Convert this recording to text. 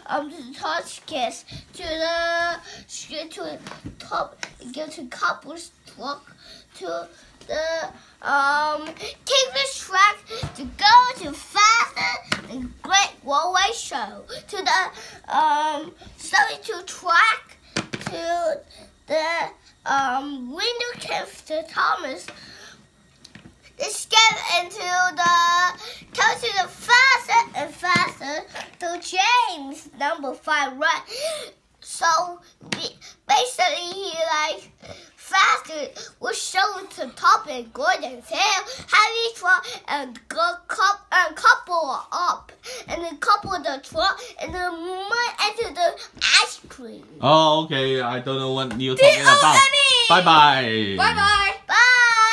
touch kiss to the top, go to couple's truck to the take the track to go to faster and Great Railway Show to the 72 track to the window cave to Thomas. Escape into go to the faster and faster to James number 5 right. So basically he like faster was shown to top and Gordon tail, heavy truck and couple up and then couple the truck and then enter the ice cream. Oh, okay. I don't know what you're talking about. Bye bye. Bye bye. Bye.